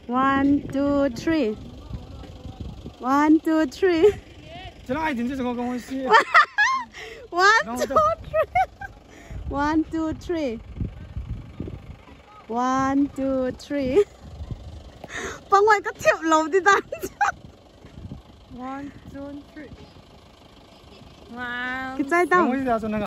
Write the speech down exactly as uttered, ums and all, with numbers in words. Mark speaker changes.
Speaker 1: One, two, three. One, two, three.
Speaker 2: 这哪一定就是我跟我洗。
Speaker 1: One, two, three. One, two, three. One, two, three. Bằng ngoài có thiệu lầu đi ta.
Speaker 3: One, two, three. Wow.
Speaker 1: Cái trái tao.